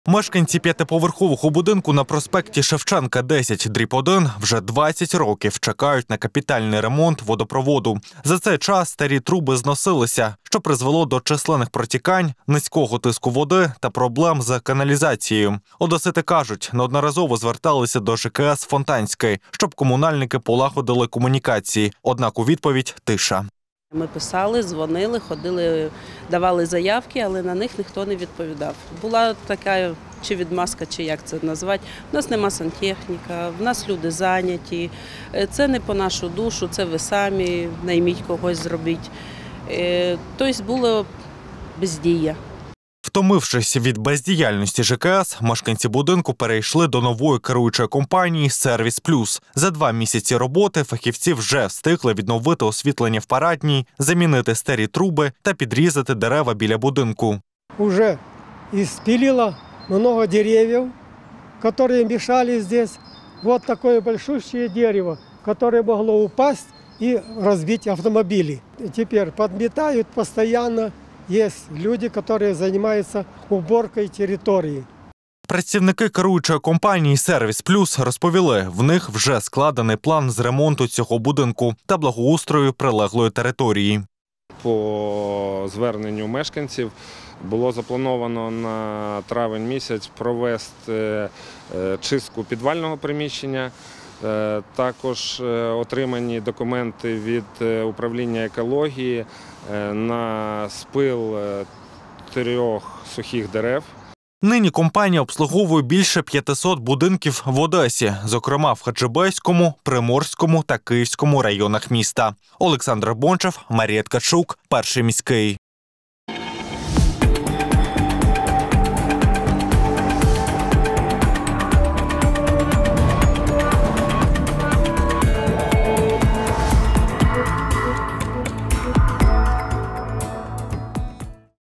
Мешканці п'ятиповерхового будинку на проспекті Шевченка, 10/1 вже 20 років чекають на капітальний ремонт водопроводу. За цей час старі труби зносилися, що призвело до численних протікань, низького тиску води та проблем з каналізацією. Одесити кажуть, неодноразово зверталися до ЖКС «Фонтанський», щоб комунальники полагодили комунікації. Однак у відповідь – тиша. Ми писали, дзвонили, ходили, давали заявки, але на них ніхто не відповідав. Була така чи відмазка, чи як це назвати. У нас нема сантехніка, в нас люди зайняті, це не по нашу душу, це ви самі, найміть когось зробіть. Тобто було бездія. Втомившись від бездіяльності ЖКС, мешканці будинку перейшли до нової керуючої компанії «Сервіс Плюс». За 2 місяці роботи фахівці вже встигли відновити освітлення в парадній, замінити старі труби та підрізати дерева біля будинку. Уже испилило много деревьев, которые мешали здесь. Вот такое большущее дерево, которое могло упасть и разбить автомобили. Теперь подметают постоянно. Є люди, які займаються уборкою території. Працівники керуючої компанії «Сервіс Плюс» розповіли, в них вже складений план з ремонту цього будинку та благоустрою прилеглої території. По зверненню мешканців було заплановано на травень місяць провести чистку підвального приміщення. Також отримані документи від управління екології на спил 3 сухих дерев. Нині компанія обслуговує більше 500 будинків в Одесі, зокрема в Хаджибейському, Приморському та Київському районах міста. Олександр Бончев, Марія Ткачук, Перший міський.